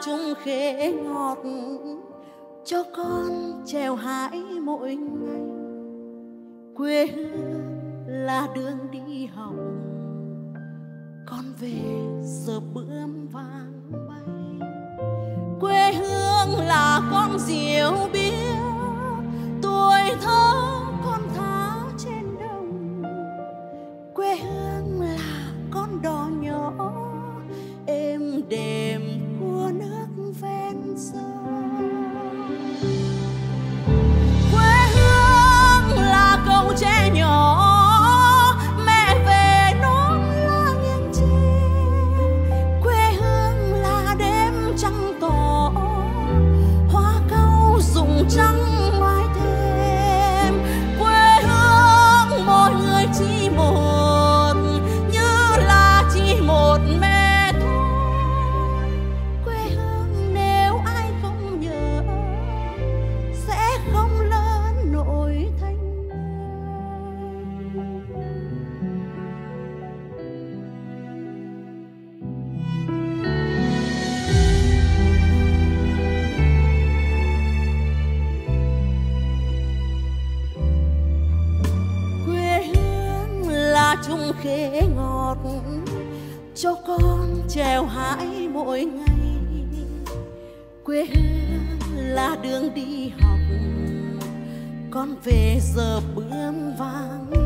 chung khế ngọt cho con trèo hái mỗi ngày. Quê hương là đường đi học, con về giờ bướm vang bay. Quê hương là con diều biếc, tuổi thơ con thả trên đồng. Quê hương là con đò nhỏ êm đềm của nước ven sông. Quê hương là cầu tre nhỏ, mẹ về non lá nghiêng trên. Quê hương là đêm trăng tỏ, hoa cau rụng trắng mái thềm. Quê hương mỗi người chỉ một, như là chỉ một mẹ thôi. Quê hương nếu ai không nhớ sẽ không lớn nổi thành chung khế ngọt cho con trèo hái mỗi ngày. Quê hương là đường đi học, con về giờ bướm vang